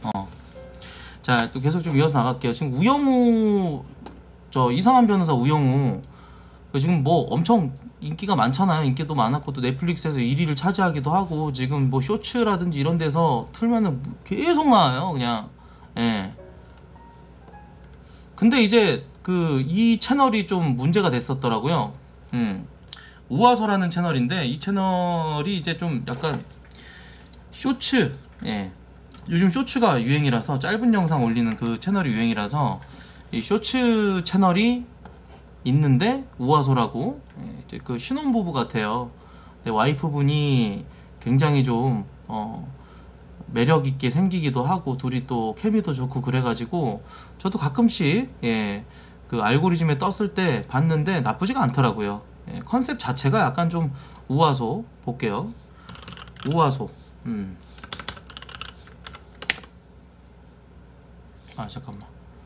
자, 또 계속 좀 이어서 나갈게요. 지금 우영우, 저 이상한 변호사 우영우, 지금 뭐 엄청 인기가 많잖아요. 인기도 많았고 또 넷플릭스에서 1위를 차지하기도 하고, 지금 뭐 쇼츠라든지 이런 데서 틀면은 계속 나와요, 그냥. 예. 근데 이제 이 채널이 좀 문제가 됐었더라고요. 우아소라는 채널인데, 이 채널이 이제 좀 약간 쇼츠, 예. 요즘 쇼츠가 유행이라서, 짧은 영상 올리는 그 채널이 유행이라서 이 쇼츠 채널이 있는데, 우아소라고, 예, 이제 그 신혼부부 같아요. 근데 와이프분이 굉장히 좀 매력있게 생기기도 하고, 둘이 또 케미도 좋고 그래가지고 저도 가끔씩, 예, 그 알고리즘에 떴을 때 봤는데 나쁘지가 않더라고요. 예, 컨셉 자체가 약간 좀 우아소. 볼게요. 우아소. 아, 잠깐만.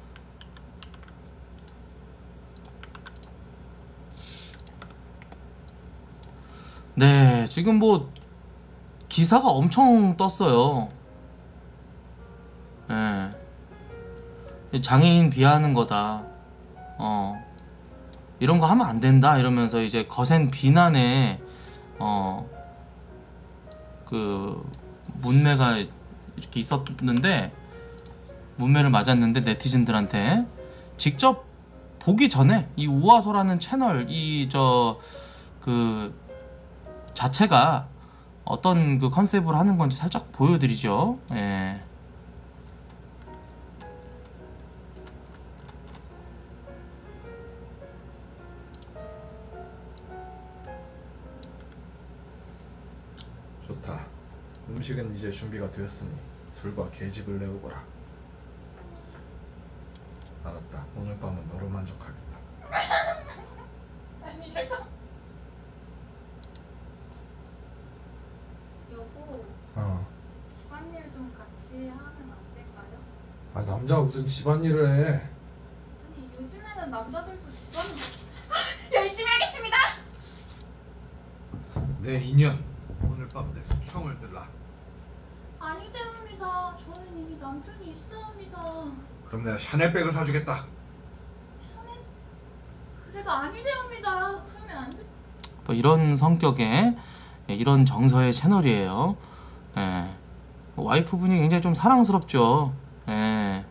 네, 지금 뭐 기사가 엄청 떴어요. 예. 장애인 비하하는 거다. 이런 거 하면 안 된다 이러면서 이제 거센 비난에 그 문매가 이렇게 있었는데, 문매를 맞았는데, 네티즌들한테 직접 보기 전에 이 우아소라는 채널, 그 자체가 어떤 그 컨셉으로 하는 건지 살짝 보여드리죠. 예. 좋다. 음식은 이제 준비가 되었으니 술과 계집을 내어보라. 알았다. 오늘 밤은 너로 만족하겠다. 아니 잠깐. 여보, 집안일 좀 같이 하면 안 될까요? 아, 남자가 무슨 집안일을 해. 아니 요즘에는 남자들도 집안일 열심히 하겠습니다. 내 인연, 오늘 밤 내 수청을 들라. 아니 되옵니다. 저는 이미 남편이 있사옵니다. 그럼 내가 샤넬백을 사주겠다. 샤넬? 그래도 아니 되옵니다. 그러면 안 돼. 뭐 이런 성격의, 예, 이런 정서의 채널이에요. 예. 와이프분이 굉장히 좀 사랑스럽죠. 예.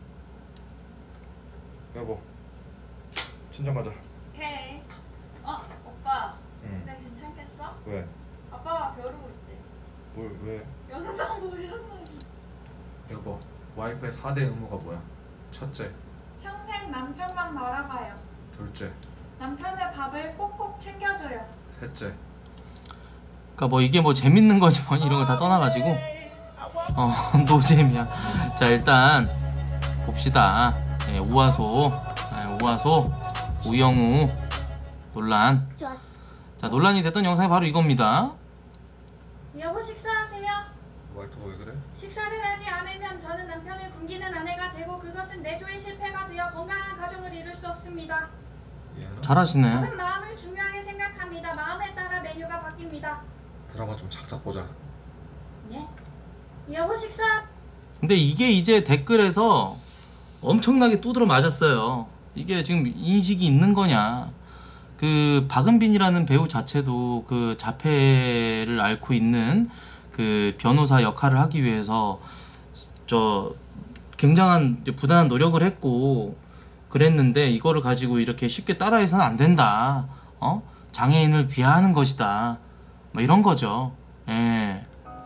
여보, 친정 가자. 오케이. 오빠. 응. 근데 괜찮겠어? 왜? 아빠가 벼르고 있대. 뭘 왜? 영상 보셨어? 여보, 와이프의 4대 의무가 뭐야? 첫째, 평생 남편만 바라봐요. 둘째, 남편의 밥을 꼭꼭 챙겨줘요. 셋째. 그러니까 뭐 이게 뭐 재밌는 거지 뭐 이런 거 다 떠나가지고 노잼이야. 자, 일단 봅시다. 예, 우아소, 우아소 우영우 논란. 자, 논란이 됐던 영상이 바로 이겁니다. 여보 식사하세요. 와이프 왜 그래? 식사를 하지 않으면 저는 남편을 굶기는 아내가 되고, 그것은 내조의 실패가 되어 건강한 가정을 이룰 수 없습니다. 잘하시네. 저는 마음을 중요하게 생각합니다. 마음에 따라 메뉴가 바뀝니다. 드라마 좀 작작 보자. 네? 여보 식사. 근데 이게 이제 댓글에서 엄청나게 두드러 맞았어요. 이게 지금 인식이 있는 거냐. 그 박은빈이라는 배우 자체도 그 자폐를 앓고 있는 그 변호사 역할을 하기 위해서 굉장한 이제 부단한 노력을 했고 그랬는데, 이거를 가지고 이렇게 쉽게 따라해서는 안 된다. 장애인을 비하하는 것이다. 뭐 이런 거죠. 예.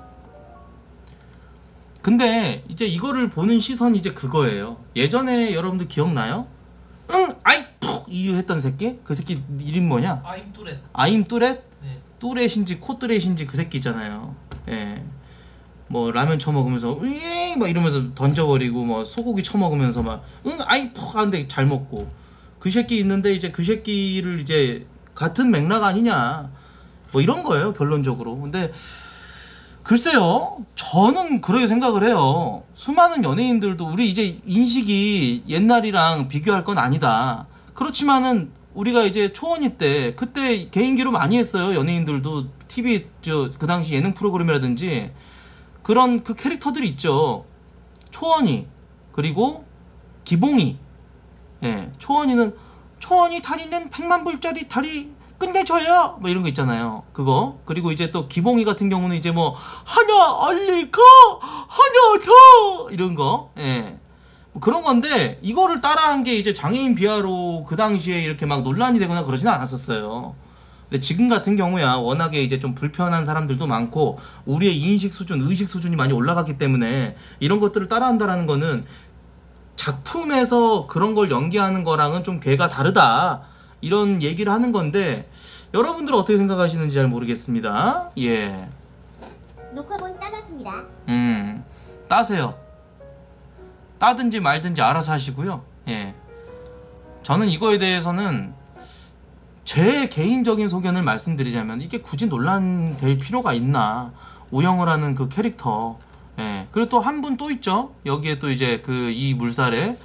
근데 이제 이거를 보는 시선이 이제 그거예요. 예전에 여러분들 기억나요? 아이 푹 이유 했던 새끼? 그 새끼 이름 뭐냐? 아임 뚜렛. 아임 뚜렛? 네. 뚜렛인지 코뚜렛인지 그 새끼 있잖아요. 예. 뭐 라면 처먹으면서 막 이러면서 던져버리고, 뭐 소고기 처먹으면서 막 아이 푹 하는데 잘 먹고, 그 새끼 있는데 이제 그 새끼를 이제 같은 맥락 아니냐 뭐 이런 거예요, 결론적으로. 근데 글쎄요, 저는 그렇게 생각을 해요. 수많은 연예인들도 우리 이제 인식이 옛날이랑 비교할 건 아니다. 그렇지만은 우리가 이제 초원이 때 그때 개인기로 많이 했어요. 연예인들도 TV 그 당시 예능 프로그램이라든지 그런 그 캐릭터들이 있죠. 초원이 그리고 기봉이. 예, 초원이 다리는 100만 불짜리 다리 끝내줘요 뭐 이런 거 있잖아요. 그거. 그리고 이제 또 기봉이 같은 경우는 이제 뭐 하나 알릴까 하나 더 이런 거. 예, 뭐 그런 건데 이거를 따라한 게 이제 장애인 비하로 그 당시에 이렇게 막 논란이 되거나 그러지는 않았었어요. 근데 지금 같은 경우야 워낙에 이제 좀 불편한 사람들도 많고 우리의 인식 수준, 의식 수준이 많이 올라갔기 때문에 이런 것들을 따라한다라는 거는 작품에서 그런 걸 연기하는 거랑은 좀 궤가 다르다 이런 얘기를 하는 건데 여러분들은 어떻게 생각하시는지 잘 모르겠습니다. 예. 녹화본 따놨습니다. 따세요. 따든지 말든지 알아서 하시고요. 예. 저는 이거에 대해서는 제 개인적인 소견을 말씀드리자면 이게 굳이 논란될 필요가 있나. 우영우를 하는 그 캐릭터. 예. 그리고 또 한 분 또 있죠. 여기에 또 이제 그 이 물살에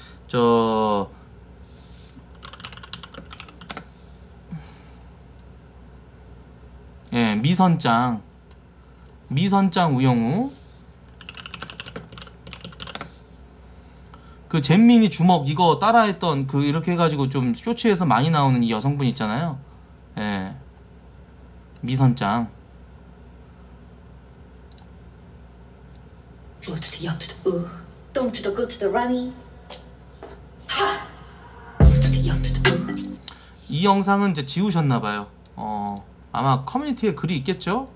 예, 미선짱 우영우. 그 잼민이 주먹 이거 따라했던 그 이렇게 해가지고 좀 쇼츠에서 많이 나오는 이 여성분 있잖아요. 예, 미선짱. O to the up to the ooh, don't to the good to the runny. Ha! O to the up to the ooh. 이 영상은 이제 지우셨나봐요. 아마 커뮤니티에 글이 있겠죠?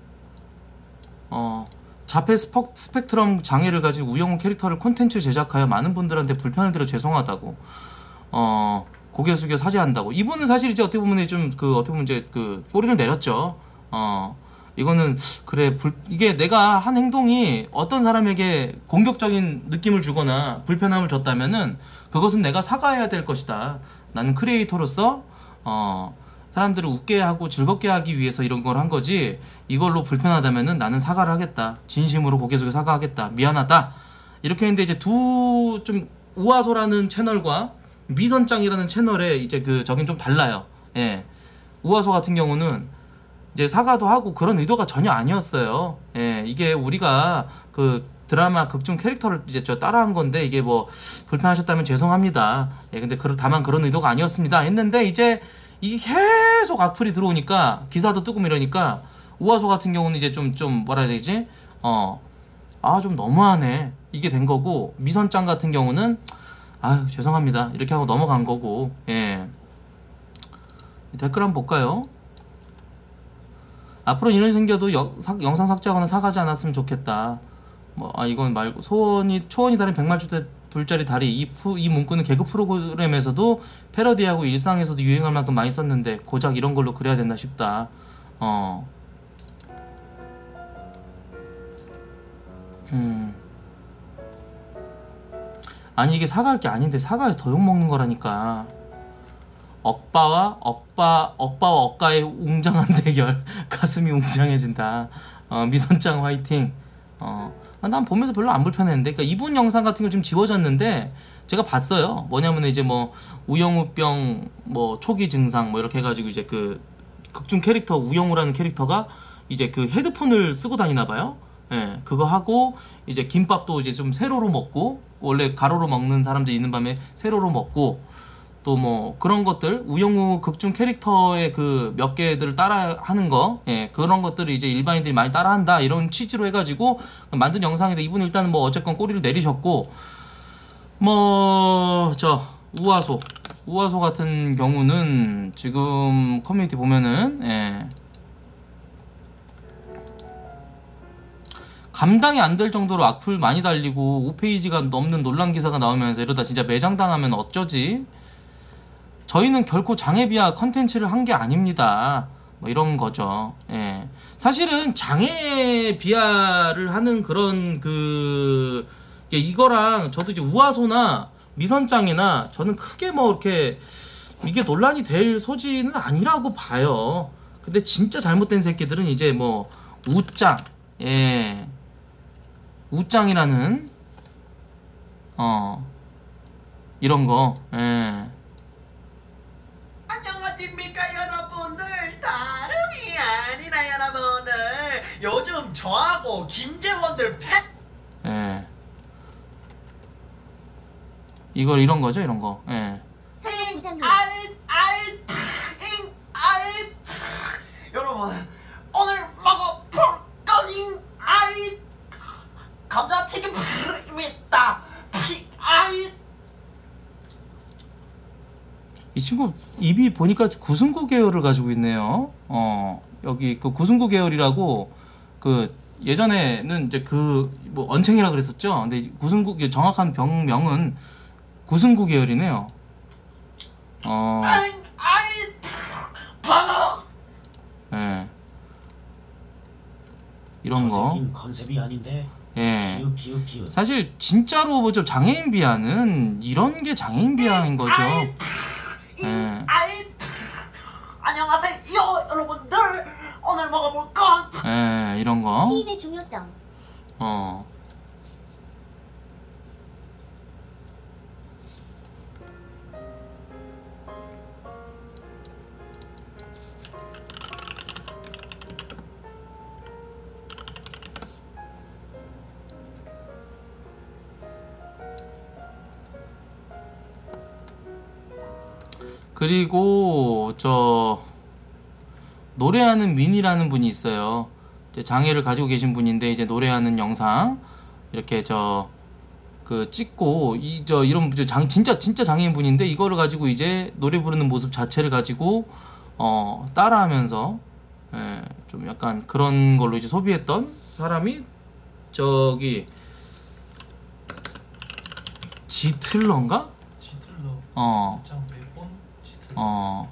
자폐 스펙트럼 장애를 가진 우영우 캐릭터를 콘텐츠 제작하여 많은 분들한테 불편을 드려 죄송하다고 고개 숙여 사죄한다고. 이분은 사실 이제 어떻게 보면 좀 그 어떻게 보면 이제 그 꼬리를 내렸죠. 이거는 그래 이게 내가 한 행동이 어떤 사람에게 공격적인 느낌을 주거나 불편함을 줬다면은 그것은 내가 사과해야 될 것이다. 나는 크리에이터로서 사람들을 웃게 하고 즐겁게 하기 위해서 이런 걸 한 거지 이걸로 불편하다면은 나는 사과를 하겠다. 진심으로 고개 숙여 사과하겠다. 미안하다. 이렇게 했는데 이제 두 좀 우아소라는 채널과 미선짱이라는 채널에 이제 그 저긴 좀 달라요. 예. 우아소 같은 경우는 이제 사과도 하고 그런 의도가 전혀 아니었어요. 예. 이게 우리가 그 드라마 극중 캐릭터를 이제 저 따라한 건데 이게 뭐 불편하셨다면 죄송합니다. 예. 근데 다만 그런 의도가 아니었습니다. 했는데 이제 이게 계속 악플이 들어오니까 기사도 뜨고 이러니까 우아소 같은 경우는 이제 좀 뭐라 해야 되지? 좀 너무하네. 이게 된 거고 미선짱 같은 경우는 아유 죄송합니다. 이렇게 하고 넘어간 거고. 예. 댓글 한번 볼까요? 앞으로 이런 생겨도 영상 삭제하거나 사과하지 않았으면 좋겠다. 이건 말고 초원이 다른 100만 불짜리 다리 이 문구는 개그 프로그램에서도 패러디하고 일상에서도 유행할 만큼 많이 썼는데 고작 이런 걸로 그래야 됐나 싶다. 아니 이게 사과할 게 아닌데 사과해서 더 욕먹는 거라니까. 억바와 억가의 웅장한 대결. 가슴이 웅장해진다. 미선짱 화이팅. 난 보면서 별로 안 불편했는데, 그러니까 이분 영상 같은 거 좀 지워졌는데 제가 봤어요. 뭐냐면 이제 뭐 우영우병 뭐 초기 증상 뭐 이렇게 해가지고 이제 그 극중 캐릭터 우영우라는 캐릭터가 이제 그 헤드폰을 쓰고 다니나 봐요. 예, 그거 하고 이제 김밥도 이제 좀 세로로 먹고, 원래 가로로 먹는 사람들이 있는 밤에 세로로 먹고, 또 뭐 그런 것들 우영우 극중 캐릭터의 그 몇 개들을 따라 하는 거, 예, 그런 것들을 이제 일반인들이 많이 따라한다 이런 취지로 해가지고 만든 영상인데, 이분 일단은 뭐 어쨌건 꼬리를 내리셨고, 뭐 저 우아소 같은 경우는 지금 커뮤니티 보면은 감당이 안 될 정도로 악플 많이 달리고 5페이지가 넘는 논란 기사가 나오면서 이러다 진짜 매장당하면 어쩌지? 저희는 결코 장애 비하 컨텐츠를 한 게 아닙니다. 뭐 이런 거죠. 예. 사실은 장애 비하를 하는 그런 이거랑 저도 이제 우아소나 미선짱이나 저는 크게 뭐 이렇게 이게 논란이 될 소지는 아니라고 봐요. 근데 진짜 잘못된 새끼들은 이제 뭐 우짱, 예, 우짱이라는 이런 거, 예. 안녕하십니까 여러분들. 다름이 아니라 여러분들, 요즘 저하고 김재원들 팬. 예. 이걸 이런 거죠, 이런 거. 예. 상호부상님 여러분 오늘 먹어볼 거인 감자튀김입니다. 이 친구 입이 보니까 구승구 계열을 가지고 있네요. 여기 그 구승구 계열이라고 그 예전에는 이제 그 뭐 언챙이라 그랬었죠. 근데 구승구 정확한 병명은 구승구 계열이네요. 예. 이런 거. 생긴 컨셉이 아닌데. 예. 기우. 사실 진짜로 뭐 좀 장애인 비하는 이런 게 장애인 비하인 거죠. 예. 안녕하세요 여러분들. 오늘 먹어볼 건 예, 이런 거. 피임의 중요성 그리고 저 노래하는 민이라는 분이 있어요. 이제 장애를 가지고 계신 분인데 이제 노래하는 영상 이렇게 그 찍고 이런 진짜 장애인 분인데 이거를 가지고 이제 노래 부르는 모습 자체를 가지고 따라하면서 좀 약간 그런 걸로 이제 소비했던 사람이 저기 지틀러인가? 지틀러. 장 몇번 지틀러.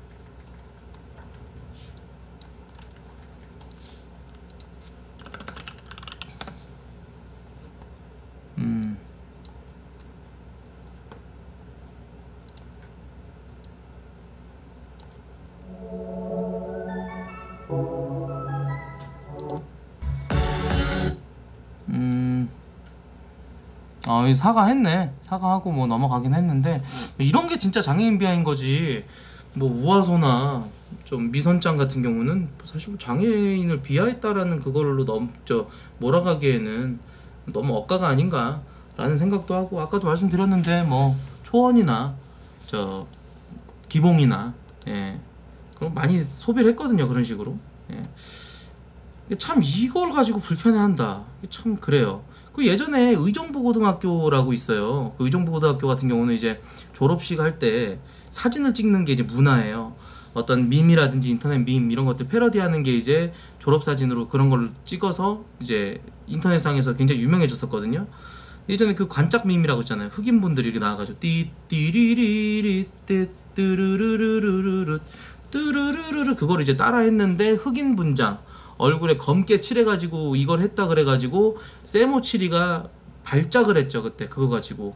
사과했네. 사과하고 뭐 넘어가긴 했는데 이런 게 진짜 장애인 비하인 거지. 뭐 우아소나 좀 미선짱 같은 경우는 사실 뭐 장애인을 비하했다라는 그걸로 몰아가기에는 너무 억까가 아닌가라는 생각도 하고, 아까도 말씀드렸는데 뭐 초원이나 기봉이나 그럼 많이 소비를 했거든요, 그런 식으로. 참 이걸 가지고 불편해한다. 참 그래요. 그 예전에 의정부고등학교라고 있어요. 그 의정부고등학교 같은 경우는 이제 졸업식 할 때 사진을 찍는 게 이제 문화예요. 어떤 밈이라든지 인터넷 밈 이런 것들 패러디하는 게 이제 졸업사진으로 그런 걸 찍어서 이제 인터넷상에서 굉장히 유명해졌었거든요. 예전에 그 관짝 밈이라고 있잖아요. 흑인분들이 이렇게 나와가지고 띠띠리리리 띠뜨르르르르르 뜨르르르르 그걸 이제 따라 했는데 흑인 분장 얼굴에 검게 칠해가지고 이걸 했다 그래가지고 세모치리가 발작을 했죠. 그때 그거 가지고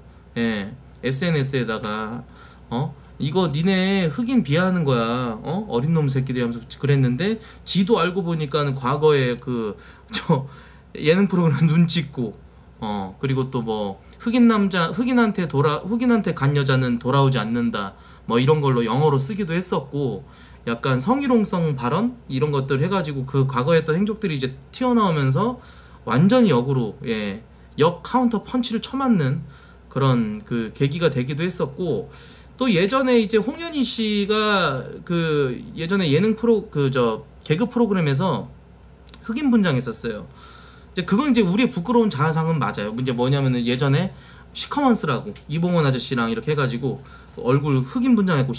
SNS에다가 이거 니네 흑인 비하하는 거야, 어린 놈 새끼들이 하면서 그랬는데, 지도 알고 보니까는 과거에 예능 프로그램 눈 찍고 그리고 또 뭐 흑인한테 간 여자는 돌아오지 않는다 뭐 이런 걸로 영어로 쓰기도 했었고, 약간 성희롱성 발언 이런 것들 해가지고 그 과거에 했던 행적들이 이제 튀어나오면서 완전히 역으로 역 카운터 펀치를 쳐맞는 그런 그 계기가 되기도 했었고, 또 예전에 이제 홍현희 씨가 그 예전에 예능 개그 프로그램에서 흑인 분장했었어요. 이제 그건 이제 우리의 부끄러운 자아상은 맞아요. 이제 뭐냐면은 예전에 시커먼스라고 이봉원 아저씨랑 이렇게 해가지고 얼굴 흑인 분장했고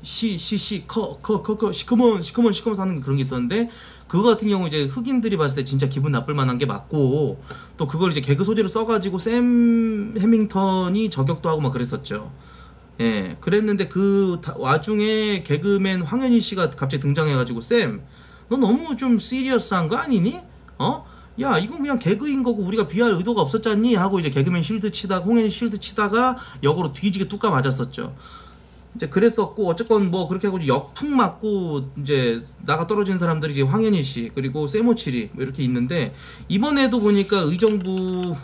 시커먼 하는 그런 게 있었는데, 그거 같은 경우 이제 흑인들이 봤을 때 진짜 기분 나쁠 만한 게 맞고, 또 그걸 이제 개그 소재로 써가지고 샘 해밍턴이 저격도 하고 막 그랬었죠. 그랬는데 그 와중에 개그맨 황현희 씨가 갑자기 등장해가지고 너 너무 좀 시리어스한 거 아니니? 야 이건 그냥 개그인 거고 우리가 비할 의도가 없었잖니? 하고 이제 개그맨 실드 치다가 홍현희 실드 치다가 역으로 뒤지게 뚜까 맞았었죠. 이제 그랬었고, 어쨌건 뭐 그렇게 하고 역풍 맞고 이제 나가 떨어진 사람들이 이제 황현희 씨 그리고 세모치리 뭐 이렇게 있는데, 이번에도 보니까 의정부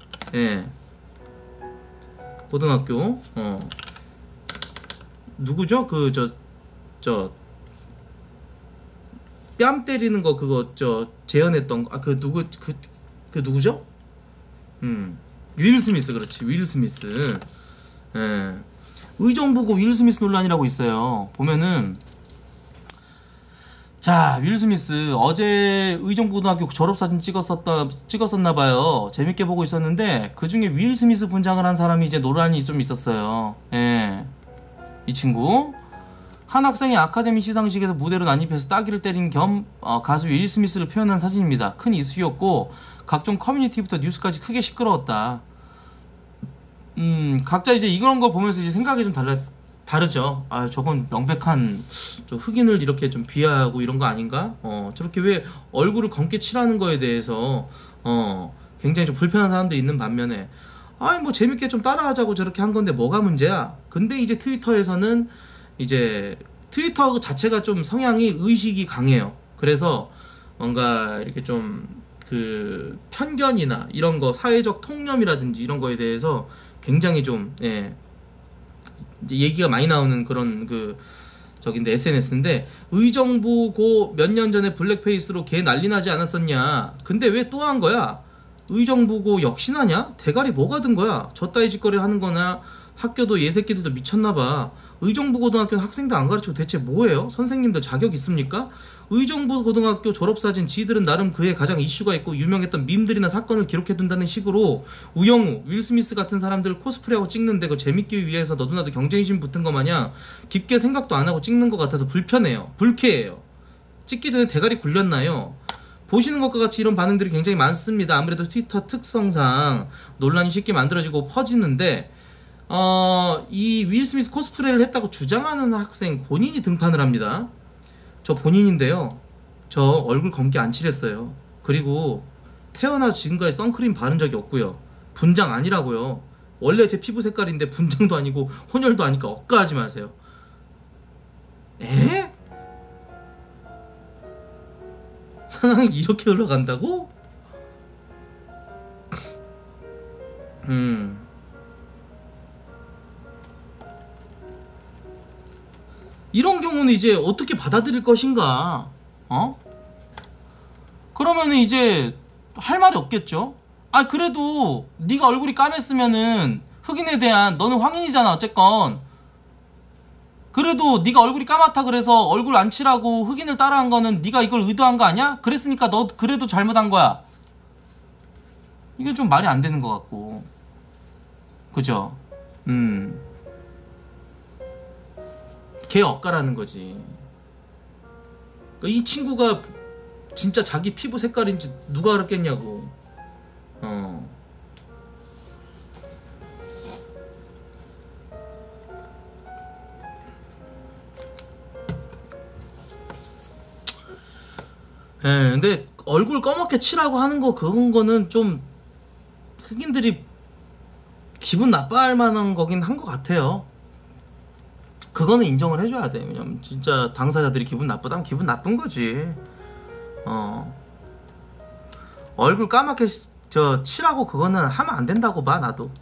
고등학교 누구죠? 뺨 때리는 거 그거 재현했던 거 그 누구죠? 윌 스미스. 그렇지, 윌 스미스. 예. 의정부고 윌 스미스 논란이라고 있어요. 보면은 자, 윌 스미스 어제 의정부고등학교 졸업사진 찍었었나봐요. 재밌게 보고 있었는데 그 중에 윌 스미스 분장을 한 사람이 이제 논란이 좀 있었어요. 예. 이 친구 한 학생이 아카데미 시상식에서 무대로 난입해서 따귀를 때린 겸 가수 윌 스미스를 표현한 사진입니다. 큰 이슈였고 각종 커뮤니티부터 뉴스까지 크게 시끄러웠다. 각자 이제 이런 거 보면서 이제 생각이 좀 다르죠. 아, 저건 명백한 좀 흑인을 이렇게 좀 비하하고 이런 거 아닌가? 저렇게 왜 얼굴을 검게 칠하는 거에 대해서 굉장히 좀 불편한 사람들이 있는 반면에 아니 뭐 재밌게 좀 따라하자고 저렇게 한 건데 뭐가 문제야? 근데 이제 트위터에서는 이제 트위터 자체가 좀 성향이 의식이 강해요. 그래서 뭔가 이렇게 좀 그 편견이나 이런 거 사회적 통념이라든지 이런 거에 대해서 굉장히 좀 예. 이제 얘기가 많이 나오는 그런 그 저긴데 SNS인데 의정부고 몇 년 전에 블랙페이스로 개 난리 나지 않았었냐. 근데 왜 또 한 거야? 의정부고 역시나냐? 대가리 뭐가 든 거야? 저 따위 짓거리 하는 거나 학교도 예새끼들도 미쳤나봐. 의정부고등학교는 학생도 안 가르치고 대체 뭐예요? 선생님들 자격 있습니까? 의정부고등학교 졸업사진 지들은 나름 그에 가장 이슈가 있고 유명했던 밈들이나 사건을 기록해둔다는 식으로 우영우, 윌 스미스 같은 사람들 코스프레하고 찍는데 그거 재밌기 위해서 너도나도 경쟁심 붙은 거 마냥 깊게 생각도 안 하고 찍는 것 같아서 불편해요. 불쾌해요. 찍기 전에 대가리 굴렸나요? 보시는 것과 같이 이런 반응들이 굉장히 많습니다. 아무래도 트위터 특성상 논란이 쉽게 만들어지고 퍼지는데 이 윌 스미스 코스프레를 했다고 주장하는 학생 본인이 등판을 합니다. 저 본인인데요. 저 얼굴 검게 안 칠했어요. 그리고 태어나 지금까지 선크림 바른 적이 없고요. 분장 아니라고요. 원래 제 피부 색깔인데 분장도 아니고 혼혈도 아니까 억까하지 마세요. 에? 상황이 이렇게 흘러간다고? 이런 경우는 이제 어떻게 받아들일 것인가? 그러면은 이제 할 말이 없겠죠? 아, 그래도 네가 얼굴이 까맸으면은 흑인에 대한 너는 황인이잖아 어쨌건. 그래도 네가 얼굴이 까맣다 그래서 얼굴 안 칠하고 흑인을 따라한 거는 네가 이걸 의도한 거 아니야? 그랬으니까 너 그래도 잘못한 거야. 이게 좀 말이 안 되는 것 같고. 그죠? 걔 억까라는 거지. 그러니까 이 친구가 진짜 자기 피부 색깔인지 누가 알았겠냐고. 예, 근데 얼굴 검게 칠하고 하는 거 그런 거는 좀 흑인들이 기분 나빠할 만한 거긴 한 것 같아요. 그거는 인정을 해줘야 돼. 왜냐면 진짜 당사자들이 기분 나쁘다면 기분 나쁜 거지. 얼굴 까맣게 칠하고 그거는 하면 안 된다고 봐 나도.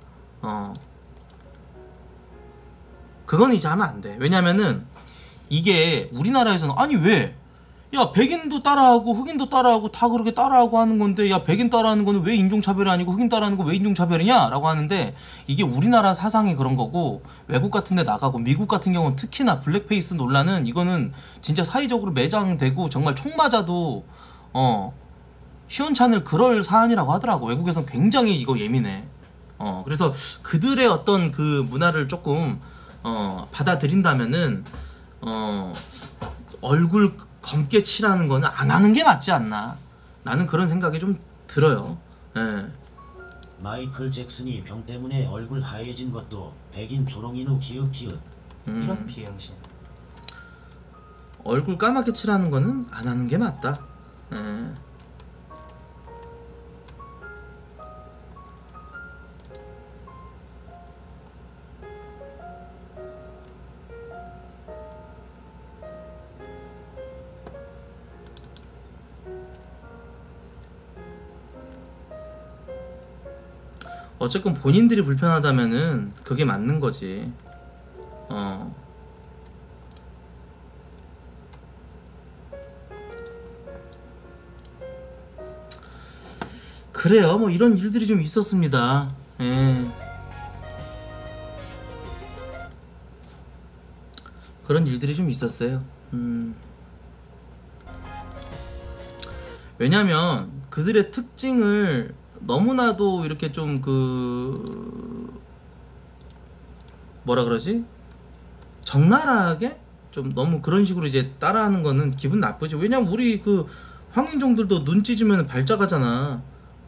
그건 이제 하면 안 돼. 왜냐면은 이게 우리나라에서는 아니 왜? 야 백인도 따라하고 흑인도 따라하고 다 그렇게 따라하고 하는 건데 야 백인 따라하는 거는 왜 인종차별이 아니고 흑인 따라하는 거 왜 인종차별이냐? 라고 하는데 이게 우리나라 사상이 그런 거고 외국 같은 데 나가고 미국 같은 경우는 특히나 블랙페이스 논란은 이거는 진짜 사회적으로 매장되고 정말 총 맞아도 시원찮을 그럴 사안이라고 하더라고. 외국에선 굉장히 이거 예민해. 그래서 그들의 어떤 그 문화를 조금 받아들인다면은 얼굴 검게 칠하는 거는 안 하는 게 맞지 않나. 나는 그런 생각이 좀 들어요. 예. 마이클 잭슨이 병 때문에 얼굴 하얘진 것도 백인 조롱이누 기읍기읍. 이런 비행신. 얼굴 까맣게 칠하는 거는 안 하는 게 맞다. 예. 어쨌건 본인들이 불편하다면은 그게 맞는 거지. 그래요. 뭐 이런 일들이 좀 있었습니다. 예. 그런 일들이 좀 있었어요. 왜냐면 그들의 특징을 너무나도 이렇게 좀 뭐라 그러지? 적나라하게 좀 너무 그런 식으로 이제 따라하는 거는 기분 나쁘죠. 왜냐면 우리 그 황인종들도 눈 찢으면 발작하잖아.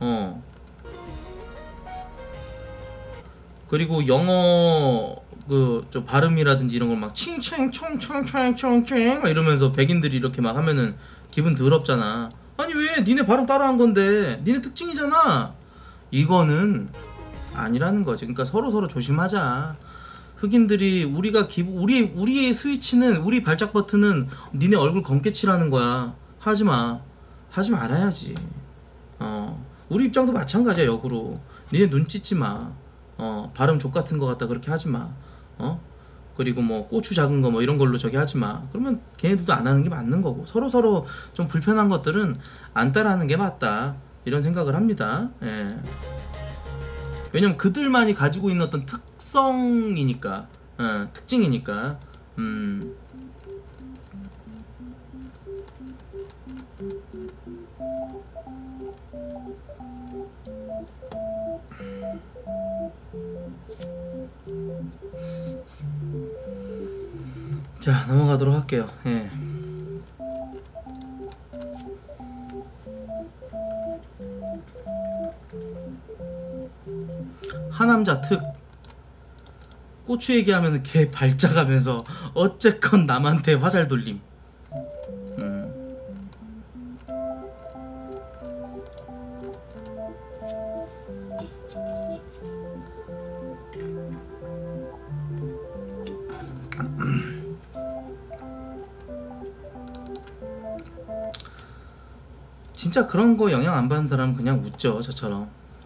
그리고 영어 저 발음이라든지 이런 걸 막 칭칭 총총총총총 이러면서 백인들이 이렇게 막 하면은 기분 더럽잖아. 아니 왜 니네 발음 따라한 건데 니네 특징이잖아. 이거는 아니라는 거지. 그러니까 서로 조심하자. 흑인들이 우리의 스위치는, 우리 발작 버튼은 니네 얼굴 검게 칠하는 거야. 하지 말아야지. 우리 입장도 마찬가지야. 역으로 니네 눈 찢지 마. 발음 족 같은 거 갖다 그렇게 하지 마. 그리고 뭐 고추 작은 거 뭐 이런 걸로 저기 하지 마. 그러면 걔네들도 안 하는 게 맞는 거고, 서로 좀 불편한 것들은 안 따라하는 게 맞다, 이런 생각을 합니다. 예. 왜냐면 그들만이 가지고 있는 어떤 특성이니까, 특징이니까. 자, 넘어가도록 할게요. 예. 하남자 특. 고추 얘기하면 걔 발작하면서 어쨌건 남한테 화잘 돌림. 진짜 그런 거 영향 안 받는 사람은 그냥 웃죠, 저처럼.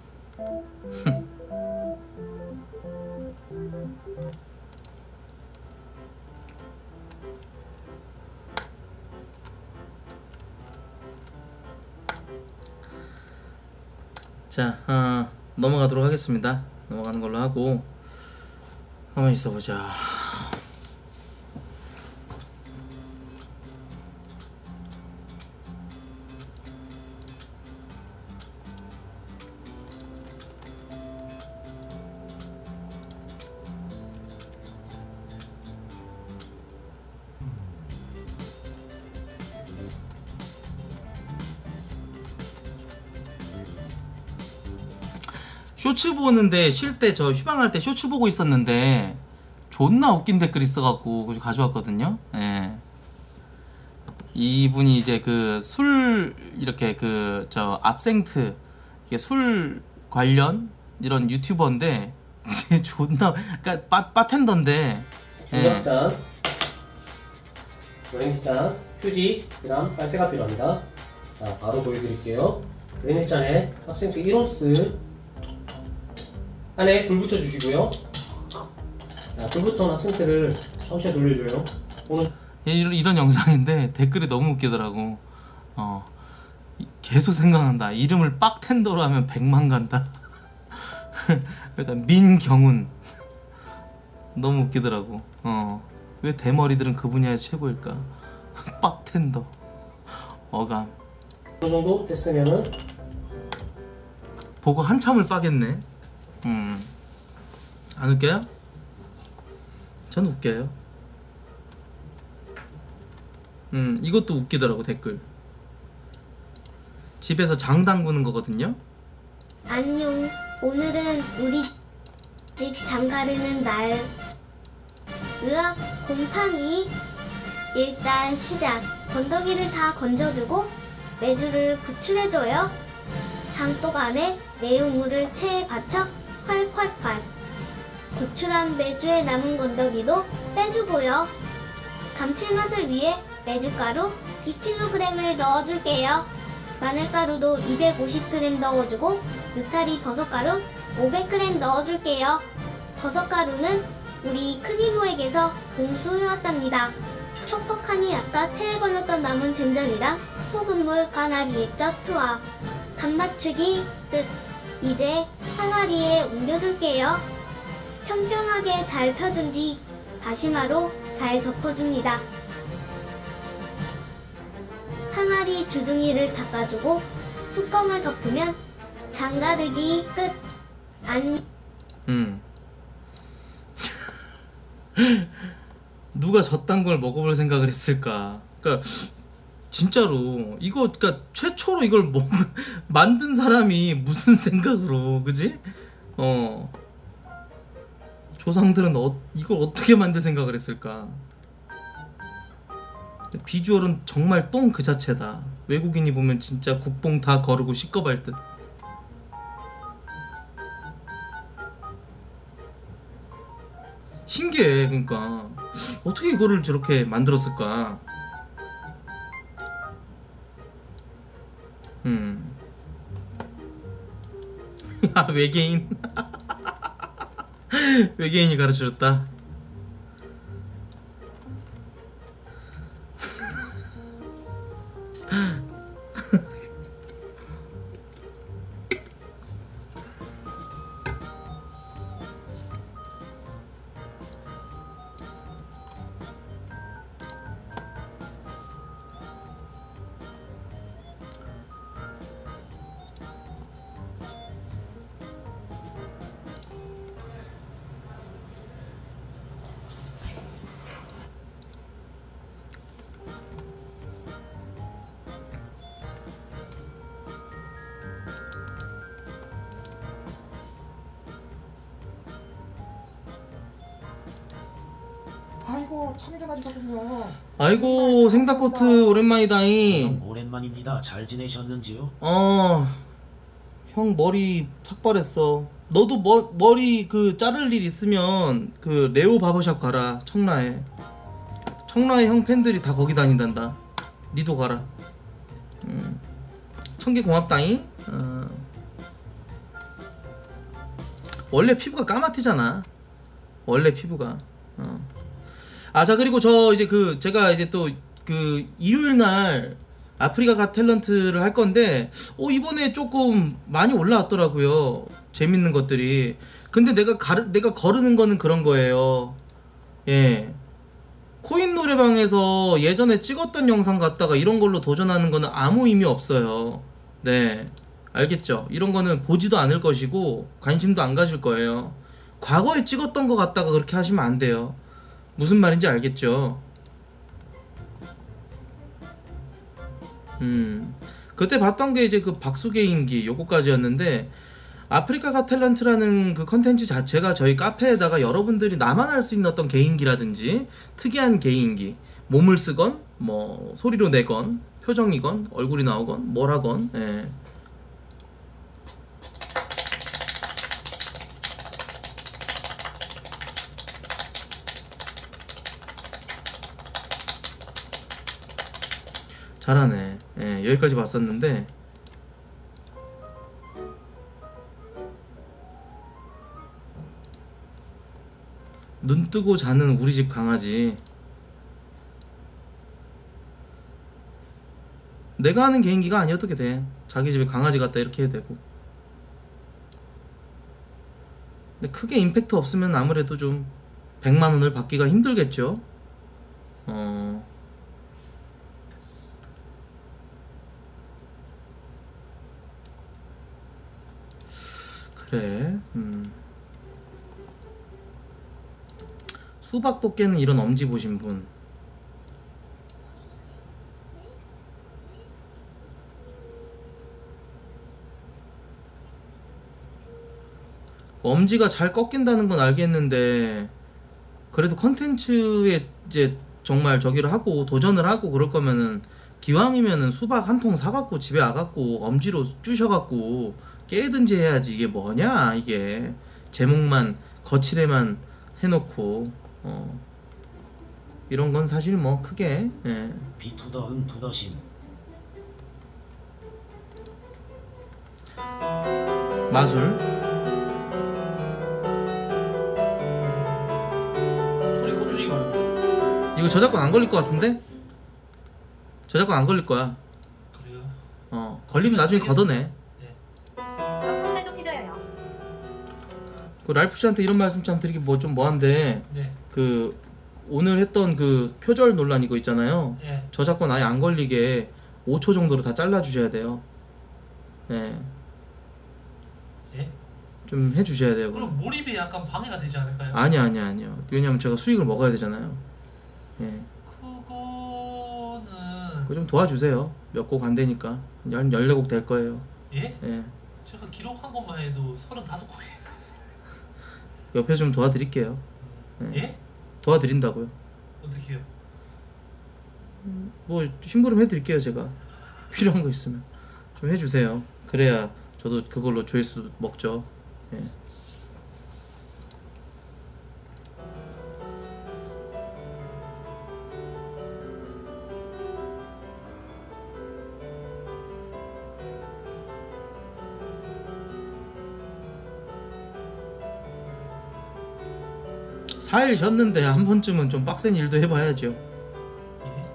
자, 넘어가도록 하겠습니다. 넘어가는 걸로 하고, 가만히 있어보자. 쇼츠 보는데, 쉴 때, 저 휴방할 때 쇼츠 보고 있었는데 존나 웃긴 댓글 있어갖고 가져왔거든요. 예. 이분이 이제 이렇게 압생트, 이게 술 관련 이런 유튜버인데 존나, 그러니까 바텐더인데. 공작잔, 오렌지잔, 휴지, 그다음 빨대가 필요합니다. 자, 바로 보여드릴게요. 오렌지잔에 압생트 1온스 안에 불 붙여주시고요. 자, 불 붙은 압생트를 천천히 돌려줘요. 오늘 이런 영상인데 댓글이 너무 웃기더라고. 계속 생각난다. 이름을 빡텐더로 하면 100만 간다. 일단 민경훈. 너무 웃기더라고. 왜 대머리들은 그 분야에서 최고일까? 빡텐더. 어감. 어느 정도 됐으면은 보고 한참을 빠겠네. 안 웃겨요? 전 웃겨요. 이것도 웃기더라고, 댓글. 집에서 장 담그는 거거든요. 안녕. 오늘은 우리 집 장가르는 날. 으악, 곰팡이. 일단 시작. 건더기를 다 건져주고 매주를 구출해줘요. 장독 안에 내용물을 체에 받쳐 콸콸콸. 구출한 매주에 남은 건더기도 빼주고요. 감칠맛을 위해 메주가루 2kg을 넣어줄게요. 마늘가루도 250g 넣어주고 느타리 버섯가루 500g 넣어줄게요. 버섯가루는 우리 큰이모에게서 공수해왔답니다. 촉촉하니 아까 체에 걸렸던 남은 된장이랑 소금물 가나리 액젓 투하. 간 맞추기 끝. 이제 항아리에 옮겨줄게요. 평평하게 잘 펴준 뒤 다시마로 잘 덮어줍니다. 항아리 주둥이를 닦아주고 뚜껑을 덮으면 장가르기 끝. 누가 저딴 걸 먹어볼 생각을 했을까? 그러니까 진짜로 이거 그러니까 최초로 이걸 만든 사람이 무슨 생각으로, 그지? 조상들은 이걸 어떻게 만들 생각을 했을까? 비주얼은 정말 똥 그 자체다. 외국인이 보면 진짜 국뽕 다 거르고 시꺼발 듯. 신기해. 그러니까 어떻게 이거를 저렇게 만들었을까? 아, 외계인. 외계인이 가르쳐줬다. 아이고 참견하시더군요. 아이고 생닭코트 오랜만이다잉. 형 오랜만입니다. 잘 지내셨는지요? 형 머리 삭발했어. 너도 머리 그 자를 일 있으면 그 레오 바버샵 가라. 청라에 형 팬들이 다 거기 다닌단다. 니도 가라. 1000개 고맙다잉. 원래 피부가 까맣대잖아. 원래 피부가. 자, 그리고 저 이제 제가 이제 또 일요일 날 아프리카 갓 탤런트를 할 건데 이번에 조금 많이 올라왔더라고요. 재밌는 것들이. 근데 내가 거르는 거는 그런 거예요. 예. 코인 노래방에서 예전에 찍었던 영상 갖다가 이런 걸로 도전하는 거는 아무 의미 없어요. 네. 알겠죠? 이런 거는 보지도 않을 것이고 관심도 안 가질 거예요. 과거에 찍었던 거 갖다가 그렇게 하시면 안 돼요. 무슨 말인지 알겠죠? 그때 봤던 게 이제 그 박수개인기 요거까지였는데, 아프리카 갓 탤런트라는 그 컨텐츠 자체가 저희 카페에다가 여러분들이 나만 할 수 있는 어떤 개인기라든지 특이한 개인기, 몸을 쓰건 뭐 소리로 내건 표정이건 얼굴이 나오건 뭘 하건, 예. 잘하네. 예, 여기까지 봤었는데 눈 뜨고 자는 우리 집 강아지. 내가 하는 개인기가 아니어도 돼. 자기 집에 강아지 갖다 이렇게 해도 되고. 근데 크게 임팩트 없으면 아무래도 좀 100만원을 받기가 힘들겠죠. 그래. 수박도 깨는 이런 엄지 보신 분. 엄지가 잘 꺾인다는 건 알겠는데, 그래도 컨텐츠에 이제 정말 저기를 하고 도전을 하고 그럴 거면은 기왕이면은 수박 한 통 사갖고 집에 와갖고 엄지로 쑤셔갖고 깨든지 해야지. 이게 뭐냐 이게. 제목만 거칠에만 해놓고 이런 건 사실 뭐 크게, 예. 비투더 투더신. 마술. 소리 꺼주시기 바랍니다. 이거 저작권 안 걸릴 것 같은데? 저작권 안 걸릴 거야. 그래요? 걸리면 나중에 걷어내. 전동대 좀 휘저어요. 그 랄프 씨한테 이런 말씀 좀 드리기 좀 뭐한데, 네. 그 오늘 했던 그 표절 논란 이거 있잖아요. 예. 저작권 아예 안 걸리게 5초 정도로 다 잘라주셔야 돼요. 네. 예? 좀 해주셔야 돼요. 그럼 몰입이 약간 방해가 되지 않을까요? 아니요. 왜냐면 제가 수익을 먹어야 되잖아요. 예. 그거는 그거 좀 도와주세요. 몇 곡 안 되니까 14곡 될 거예요. 예? 예. 제가 기록한 것만 해도 35곡이 옆에서 좀 도와드릴게요. 예? 도와드린다고요. 어떻게요? 뭐 심부름 해드릴게요. 제가 필요한 거 있으면 좀 해주세요. 그래야 저도 그걸로 조회수 먹죠. 예. 사일 쉬었는데 한 번쯤은 좀 빡센 일도 해봐야죠. 예?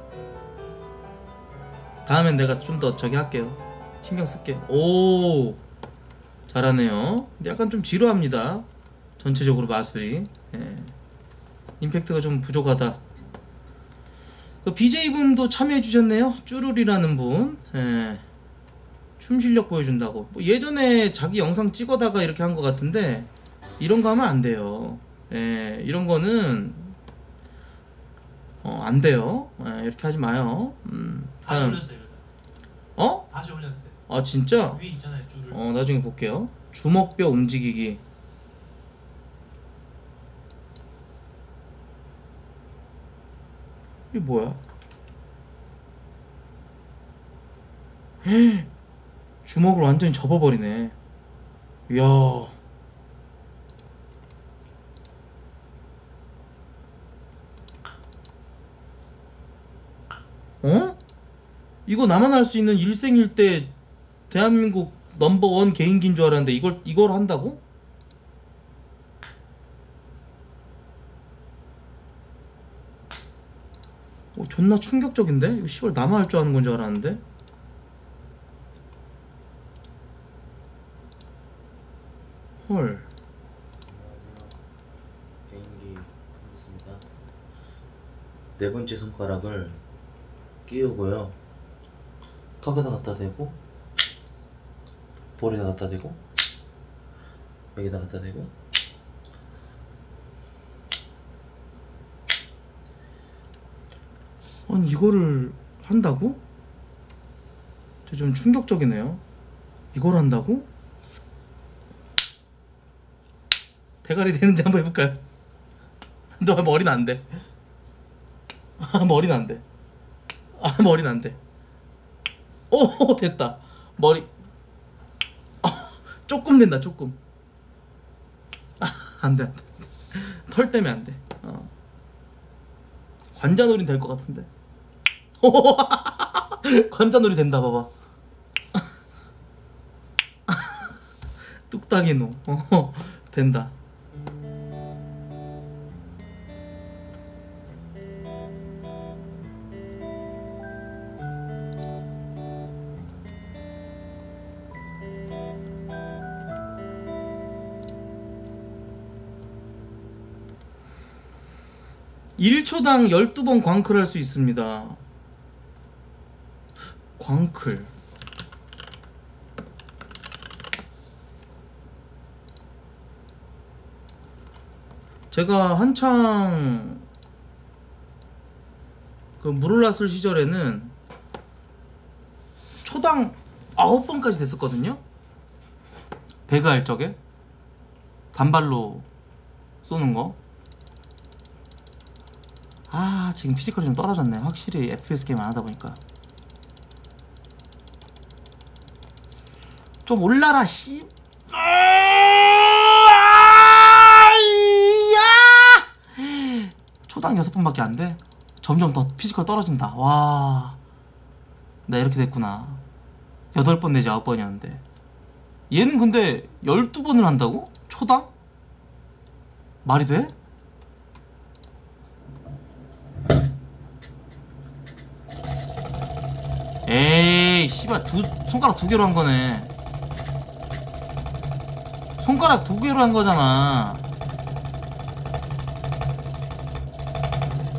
다음엔 내가 좀 더 저기 할게요. 신경 쓸게요. 오, 잘하네요. 근데 약간 좀 지루합니다. 전체적으로 마술이. 예. 임팩트가 좀 부족하다. 그 BJ분도 참여해주셨네요. 쭈루리라는 분. 예. 춤 실력 보여준다고. 뭐 예전에 자기 영상 찍어다가 이렇게 한 것 같은데 이런 거 하면 안 돼요. 예, 이런 거는 안 돼요. 예, 이렇게 하지 마요. 다시 올렸어요. 그래서 어? 다시 올렸어요. 아 진짜? 위에 있잖아요 줄을. 나중에 볼게요. 주먹뼈 움직이기. 이게 뭐야? 헤, 주먹을 완전히 접어버리네. 이야. 어? 이거 나만 할 수 있는 일생일대 대한민국 넘버원 개인기인 줄 알았는데 이걸 한다고? 존나 충격적인데? 이거 씨발 나만 할 줄 아는 건 줄 알았는데? 헐. 개인기 하겠습니다. 네 번째 손가락을 끼우고요. 턱에다 갖다 대고, 볼에다 갖다 대고, 여기다 갖다 대고, 아니 이거를 한다고? 저 좀 충격적이네요. 이걸 한다고? 대가리 되는지 한번 해볼까요? 너 머리는 안 돼. 머리는 안 돼. 머리는 안 돼. 오, 됐다. 머리. 조금 된다, 조금. 안 돼, 안 돼. 털 때문에 안 돼. 관자놀이 될 것 같은데. 관자놀이 된다, 봐봐. 뚝딱이 노. 된다. (1초당) 12번 광클 할 수 있습니다. 광클 제가 한창 그 물올랐을 시절에는 초당 9번까지 됐었거든요. 배그 할 적에 단발로 쏘는 거. 지금 피지컬이 좀 떨어졌네. 확실히 FPS 게임 안 하다 보니까. 좀 올라라 씨. 초당 6번밖에 안 돼? 점점 더 피지컬 떨어진다. 와, 나 이렇게 됐구나. 8번 내지 9번이었는데 얘는 근데 12번을 한다고? 초당? 말이 돼? 에이 씨발 손가락 2개로 한 거네. 손가락 2개로 한 거잖아.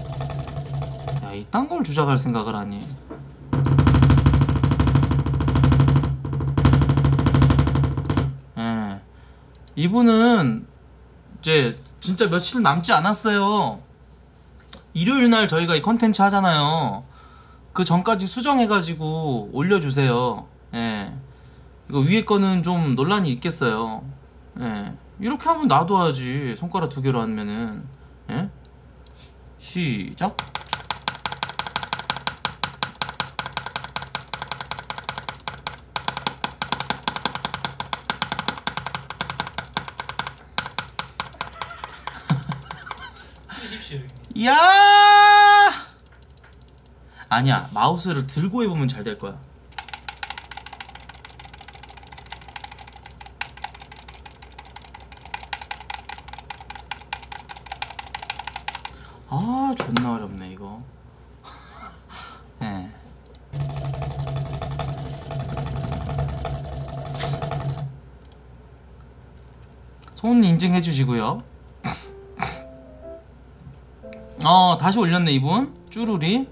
그딴 걸 주작할 생각을 하니. 예. 이분은 이제 진짜 며칠 남지 않았어요. 일요일 날 저희가 이 컨텐츠 하잖아요. 그 전까지 수정해가지고 올려주세요. 예. 이거 위에 거는 좀 논란이 있겠어요. 예. 이렇게 하면 놔둬야지. 손가락 2개로 하면은. 예? 시작. 끄십시오 형님. 야! 아니야. 마우스를 들고 해보면 잘 될 거야. 아, 존나 어렵네 이거. 예. 손 인증해 주시고요. 다시 올렸네 이분. 쭈루리.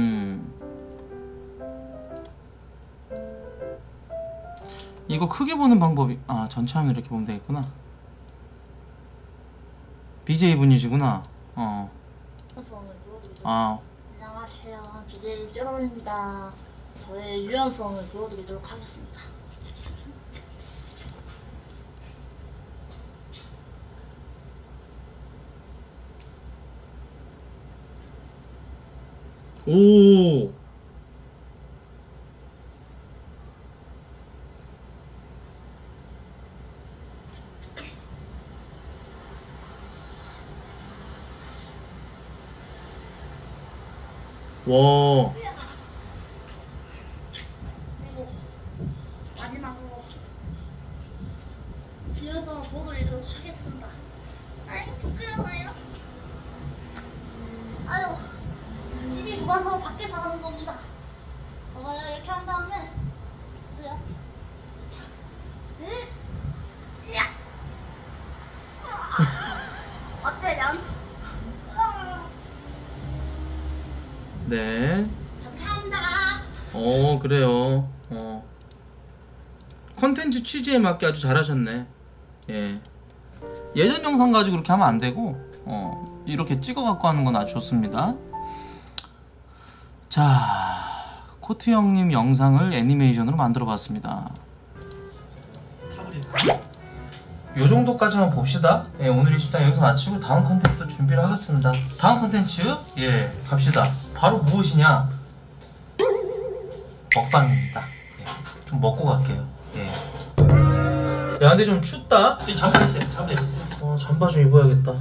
이거 크게 보는 방법이, 전체 화면 이렇게 보면 되겠구나. BJ 분이시구나. 안녕하세요. BJ 쭈루입니다. 저의 유연성을 보여드리도록 하겠습니다. 오. 와. 그리고 마지막으로 유연성을 보여드리도록 하겠습니다. 아이 부끄러워요. 아유 집이 좁아서 밖에서 하는 겁니다. 이렇게 한 다음에 어때요? 어때요? 네. 감사합니다. 그래요. 컨텐츠 취지에 맞게 아주 잘하셨네. 예. 예전 영상 가지고 그렇게 하면 안 되고, 이렇게 찍어 갖고 하는 건 아주 좋습니다. 자, 코트 형님 영상을 애니메이션으로 만들어 봤습니다. 요 정도까지만 봅시다. 예, 오늘 이 시간 여기서 마치고 다음 컨텐츠 준비를 하겠습니다. 다음 컨텐츠, 예, 갑시다. 바로 무엇이냐? 먹방입니다. 예, 좀 먹고 갈게요. 예. 야, 근데 좀 춥다. 잠바 있어요. 잠바 입었어요. 잠바 좀 입어야겠다.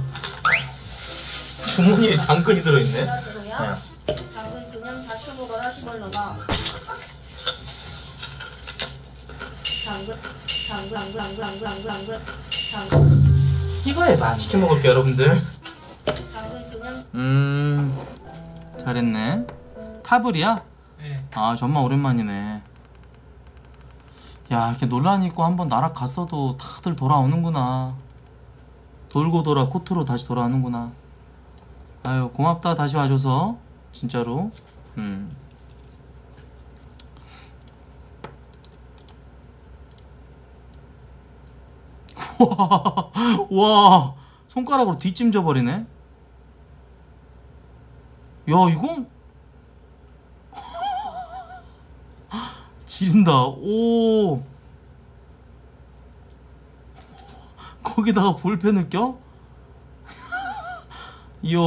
주머니에 당근이 들어있네. 안녕하세요. 당근 그냥 다 초보를 하시걸로나 당근 이거에 맛있게 먹을게요, 여러분들. 당근 그냥 잘했네. 타블이야? 네. 정말 오랜만이네. 야, 이렇게 논란이 있고 한번 날아갔어도 다들 돌아오는구나. 돌고 돌아 코트로 다시 돌아오는구나. 아유, 고맙다. 다시 와줘서 진짜로. 와, 손가락으로 뒷짐져 버리네. 야, 이건 지린다. 오. 거기다가 볼펜을 껴? 이야,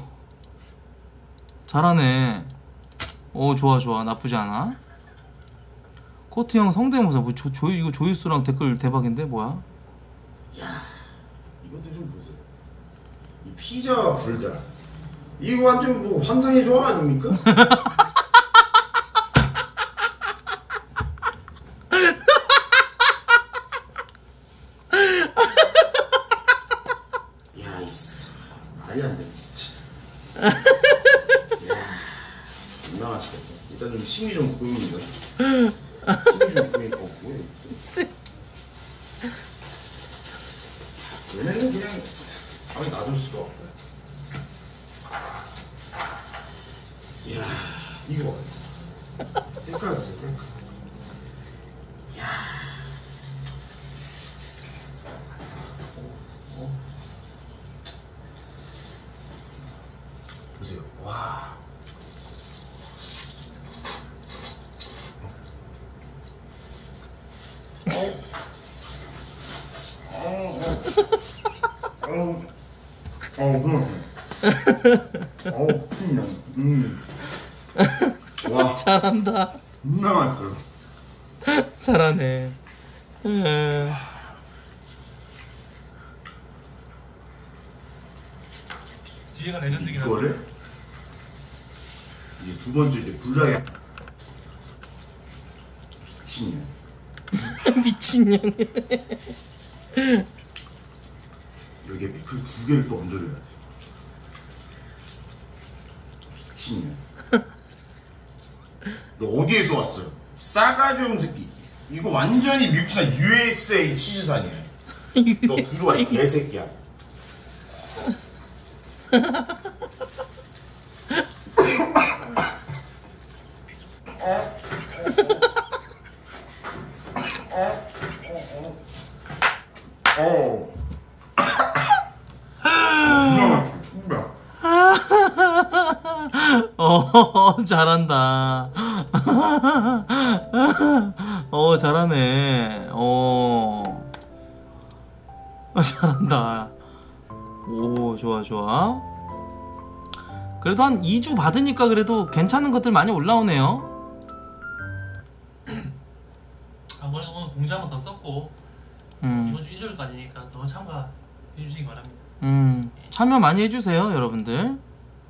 잘하네. 좋아 좋아, 나쁘지 않아. 코트 형 성대모사 뭐 이거 조회수랑 댓글 대박인데 뭐야? 야, 이것도 좀 보세요. 이 피자 불닭 이거 완전 뭐 환상의 조합 아닙니까? 야, 이씨, 말이 안 되네 진짜. 야, 존나 맛있겠다. 일단 좀 심이 좀 보입니다. 심이 좀 보이니까 뭐야? 얘네는 그냥 가만히 놔둘 수가 없다. 이야, 이거 색깔 보세요. 와. 그냥. 와. 잘한다. 존나 맛있어요. 잘하네. 뒤에가 레전드긴 한데. 이거를 이제 두 번째 이제 불닭에 미친년. 미친년. 여기에 피클 두 개를 또 얹어줘야 돼. 미친년. 너 어디에서 왔어요? 싸가지 없는 새끼. 이거 완전히 미국산 USA 치즈산이야. 너 들어와 이 개새끼야. 잘한다. 잘하네. 잘한다. 오, 좋아, 좋아. 그래도 한 2주 받으니까 그래도 괜찮은 것들 많이 올라오네요. 오늘 공지 한번 더 썼고 이번 주 일요일까지니까 더 참가해 주시기 바랍니다. 참여 많이 해주세요, 여러분들.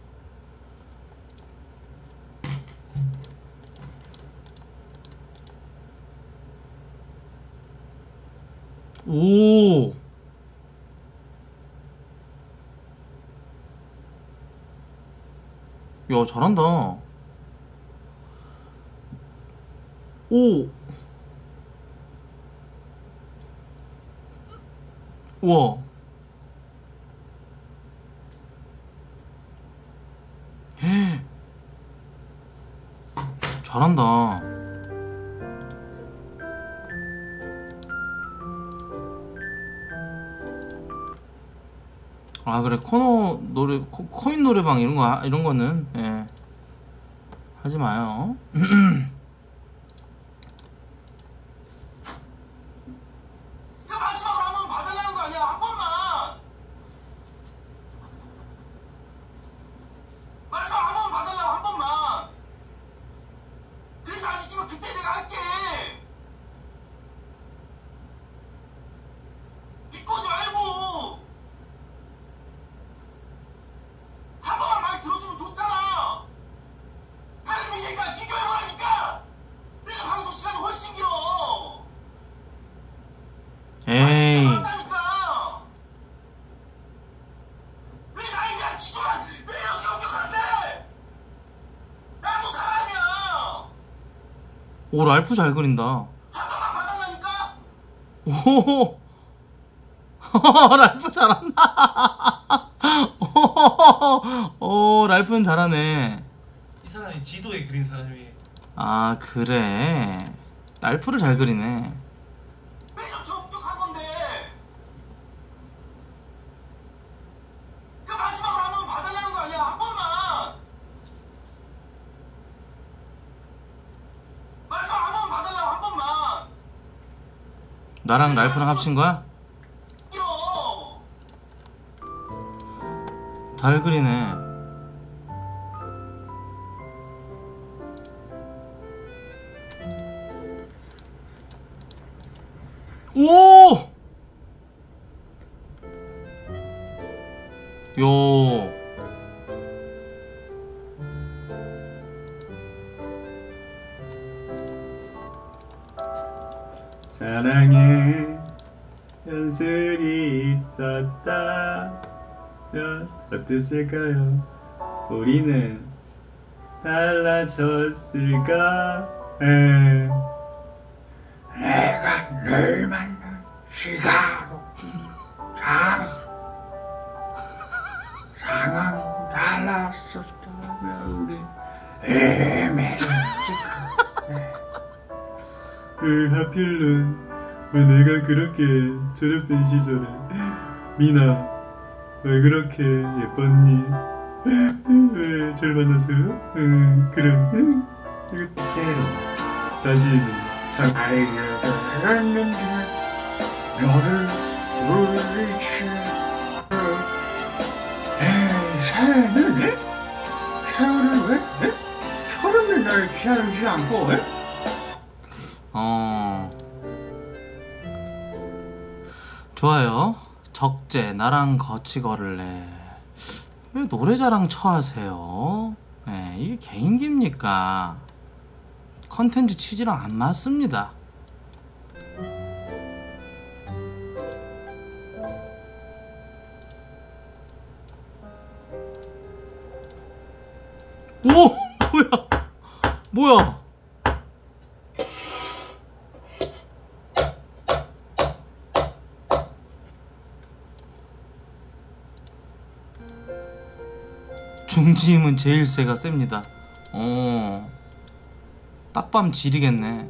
오. 야, 잘한다. 오. 우와. 헤. 잘한다. 아, 그래. 코너 노래, 코인 노래방 이런 거는 예. 하지 마요. 마지막으로 한번 봐달라는 거 아니야? 한 번만. 마지막 한번 봐달라고, 한 번만. 그래서 안 시키면 그때 내가 할게. 비꼬지 말고. 한 번만 말 들어주면 좋잖아. 다른 미생이랑 비교해보라니까. 내가 방송 시간이 훨씬 길어. 에이. 왜 나에 대한 기조만 왜 이렇게 엄격한데? 나도 사람이야. 오, 랄프 잘 그린다. 한 번만 봐달라니까. 오. 랄프 잘한다. 오, 랄프는 잘하네. 이 사람이 지도에 그린 사람이에요. 아, 그래. 랄프를 잘 그리네. 왜 이렇게 엄격한 건데? 그 마지막으로 한 번 봐달라는 거 아니야? 한 번만. 마지막 한 번 봐달라고, 한 번만. 나랑 랄프랑 합친 거야? 길어. 잘 그리네. 오! 요. 사랑의 연슬이 있었다면 어땠을까요? 우리는 달라졌을까? 내가 널 만난 시간으로 상황이 달랐었다면 우리 하필은 왜 내가 그렇게 졸업된 시절에 미나 왜 그렇게 예뻤니? 왜 절 만났어요? 그럼 그때로 다시는 참 알려드렸는데 너를 울리지 새는 세월을 왜? 서른을 날 기다리지 않고 좋아요. 적재 나랑 같이 걸을래. 왜 노래자랑 처하세요? 네, 이게 개인기입니까? 컨텐츠 취지랑 안 맞습니다. 오! 뭐야? 중지임은 제일 세가 셉니다. 딱밤 지리겠네.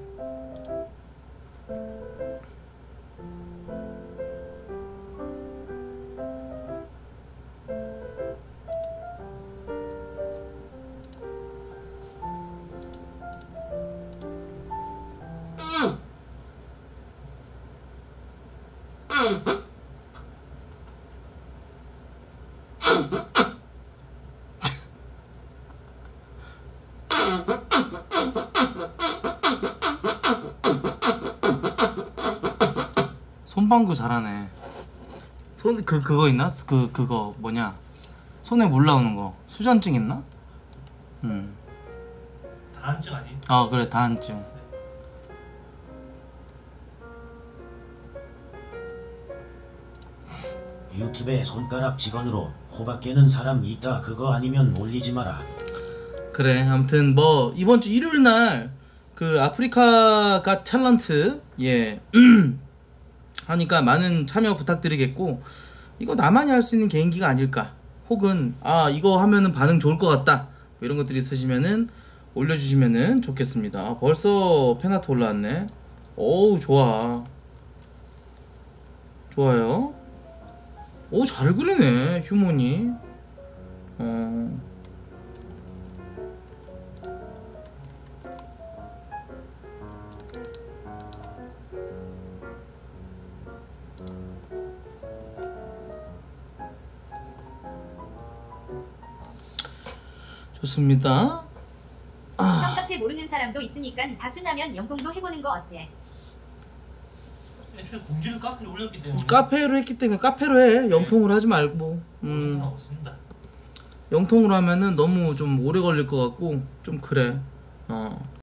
손방구 잘하네. 그거 있나? 그거 뭐냐? 손에 물 나오는 거 수전증 있나? 다한증 아니? 그래 다한증. 유튜브에 손가락 직원으로 호박 깨는 사람 있다. 그거 아니면 올리지 마라. 그래 아무튼 뭐 이번 주 일요일 날 그 아프리카 갓 탤런트 하니까 많은 참여 부탁드리겠고, 이거 나만이 할 수 있는 개인기가 아닐까, 혹은 이거 하면은 반응 좋을 것 같다 뭐 이런 것들이 있으시면은 올려주시면은 좋겠습니다. 벌써 팬아트 올라왔네. 어우 좋아, 좋아요. 오 잘 그리네 휴몬이. 좋습니다. 카페 모르는 사람도 있으니까 다 끝나면 영통도 해보는 거 어때? 애초에 공지를 카페로 올렸기 때문에 카페로 했기 때문에 카페로 해. 영통으로 하지 말고. 없습니다. 영통으로 하면은 너무 좀 오래 걸릴 것 같고 좀 그래.